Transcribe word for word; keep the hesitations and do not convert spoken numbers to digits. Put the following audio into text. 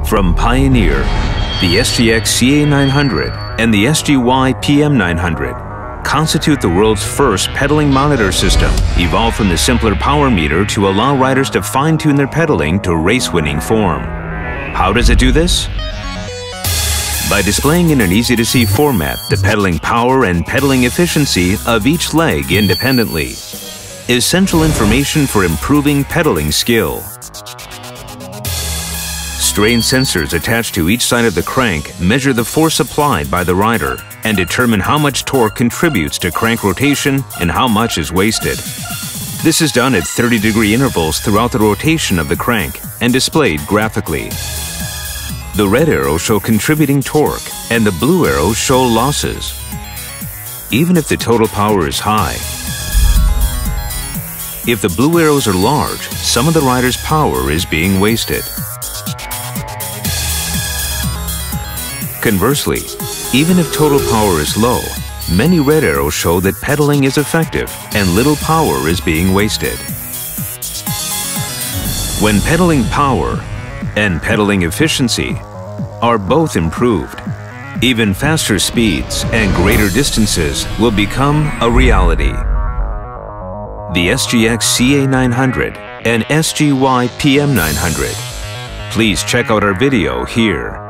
From Pioneer, the S G X C A nine hundred and the S G Y P M nine hundred constitute the world's first pedaling monitor system, evolved from the simpler power meter to allow riders to fine-tune their pedaling to race-winning form. How does it do this? By displaying in an easy-to-see format the pedaling power and pedaling efficiency of each leg independently. Essential information for improving pedaling skill. Strain sensors attached to each side of the crank measure the force applied by the rider and determine how much torque contributes to crank rotation and how much is wasted. This is done at thirty degree intervals throughout the rotation of the crank and displayed graphically. The red arrows show contributing torque and the blue arrows show losses. Even if the total power is high, if the blue arrows are large, some of the rider's power is being wasted. Conversely, even if total power is low, many red arrows show that pedaling is effective and little power is being wasted. When pedaling power and pedaling efficiency are both improved, even faster speeds and greater distances will become a reality. The S G X C A nine hundred and S G Y P M nine hundred. Please check out our video here.